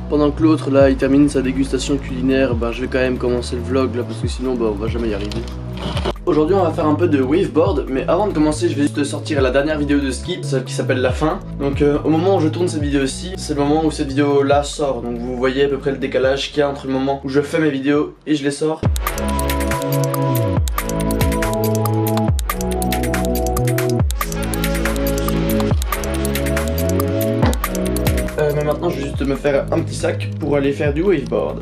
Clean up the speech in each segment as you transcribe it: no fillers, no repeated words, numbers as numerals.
pendant que l'autre là il termine sa dégustation culinaire, ben je vais quand même commencer le vlog là parce que sinon on va jamais y arriver. Aujourd'hui on va faire un peu de waveboard, mais avant de commencer je vais juste sortir la dernière vidéo de ski, celle qui s'appelle La Fin. Donc au moment où je tourne cette vidéo-ci, c'est le moment où cette vidéo là sort. Donc vous voyez à peu près le décalage qu'il y a entre le moment où je fais mes vidéos et je les sors. Mais maintenant je vais juste me faire un petit sac pour aller faire du waveboard.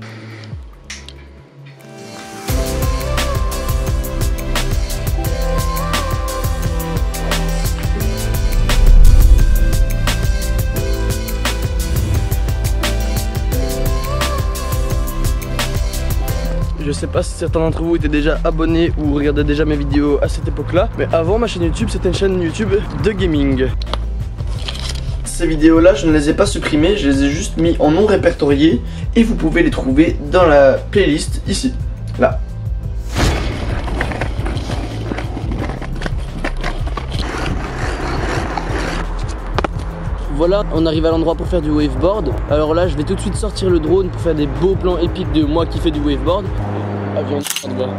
Je sais pas si certains d'entre vous étaient déjà abonnés ou regardaient déjà mes vidéos à cette époque-là, mais avant ma chaîne YouTube, c'était une chaîne YouTube de gaming. Ces vidéos-là, je ne les ai pas supprimées, je les ai juste mis en non répertorié et vous pouvez les trouver dans la playlist ici, là. Voilà, on arrive à l'endroit pour faire du waveboard. Alors là, je vais tout de suite sortir le drone pour faire des beaux plans épiques de moi qui fais du waveboard. Avion de bas.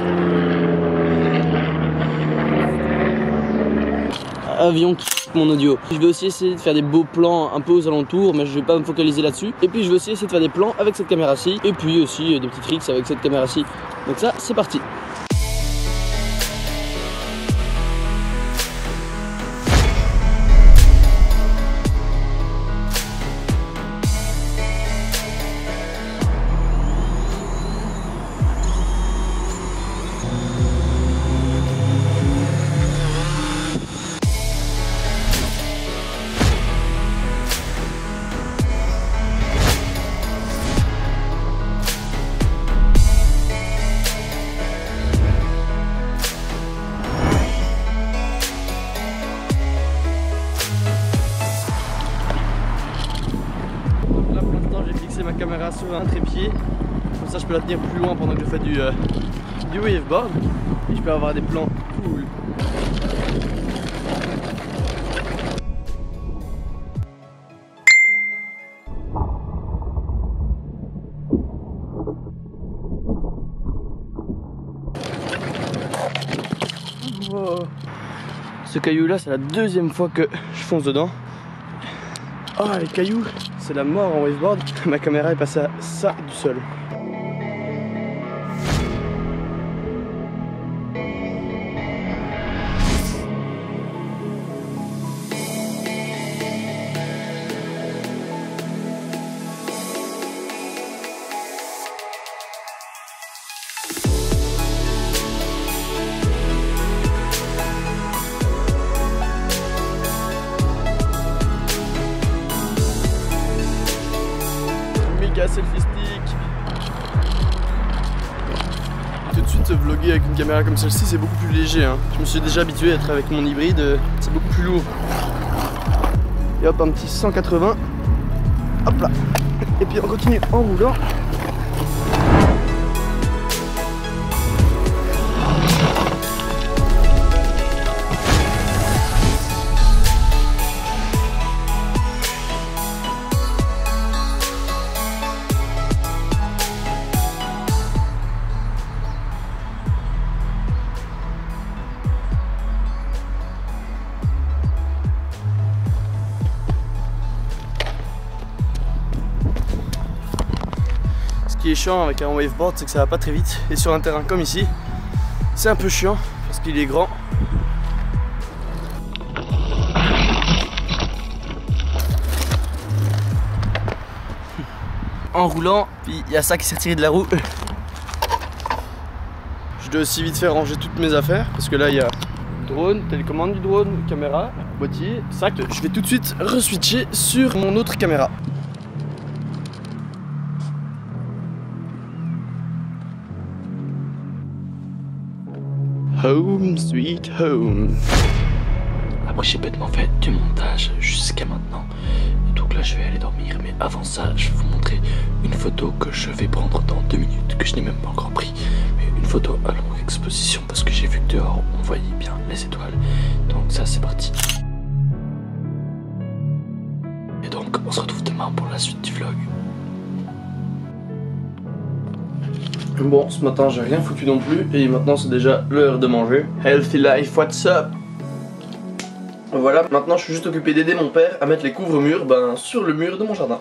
Avion qui mon audio. Je vais aussi essayer de faire des beaux plans un peu aux alentours, mais je vais pas me focaliser là-dessus. Et puis je vais aussi essayer de faire des plans avec cette caméra-ci. Et puis aussi des petits tricks avec cette caméra-ci. Donc ça, c'est parti. Ma caméra sur un trépied, comme ça je peux la tenir plus loin pendant que je fais du waveboard et je peux avoir des plans cool. Wow. Ce caillou là, c'est la deuxième fois que je fonce dedans. Oh, les cailloux, c'est la mort en waveboard. Ma caméra est passée à ça du sol. Selfie stick. Tout de suite vlogger avec une caméra comme celle-ci c'est beaucoup plus léger hein. Je me suis déjà habitué à être avec mon hybride, c'est beaucoup plus lourd. Et hop, un petit 180. Hop là. Et puis on continue en roulant. Ce qui est chiant avec un waveboard, c'est que ça va pas très vite. Et sur un terrain comme ici, c'est un peu chiant parce qu'il est grand. En roulant, puis il y a ça qui s'est retiré de la roue. Je dois aussi vite faire ranger toutes mes affaires parce que là il y a drone, télécommande du drone, caméra, boîtier, sac. Je vais tout de suite re-switcher sur mon autre caméra. Home sweet home. Après j'ai bêtement fait du montage jusqu'à maintenant. Donc là je vais aller dormir, mais avant ça je vais vous montrer une photo que je vais prendre dans 2 minutes, que je n'ai même pas encore pris, mais une photo à longue exposition parce que j'ai vu que dehors on voyait bien les étoiles. Donc ça c'est parti. Et donc donc on se retrouve demain pour la suite du vlog. Bon, ce matin j'ai rien foutu non plus et maintenant c'est déjà l'heure de manger. Healthy life, what's up? Voilà, maintenant je suis juste occupé d'aider mon père à mettre les couvre-murs sur le mur de mon jardin.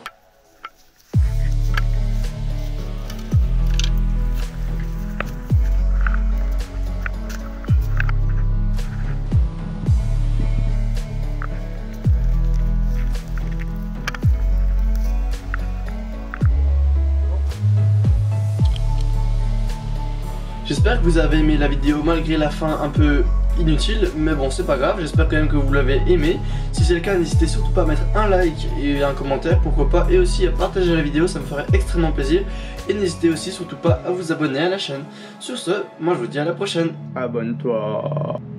J'espère que vous avez aimé la vidéo malgré la fin un peu inutile, mais bon c'est pas grave, j'espère quand même que vous l'avez aimé. Si c'est le cas, n'hésitez surtout pas à mettre un like et un commentaire, pourquoi pas, et aussi à partager la vidéo, ça me ferait extrêmement plaisir. Et n'hésitez aussi surtout pas à vous abonner à la chaîne. Sur ce, moi je vous dis à la prochaine. Abonne-toi.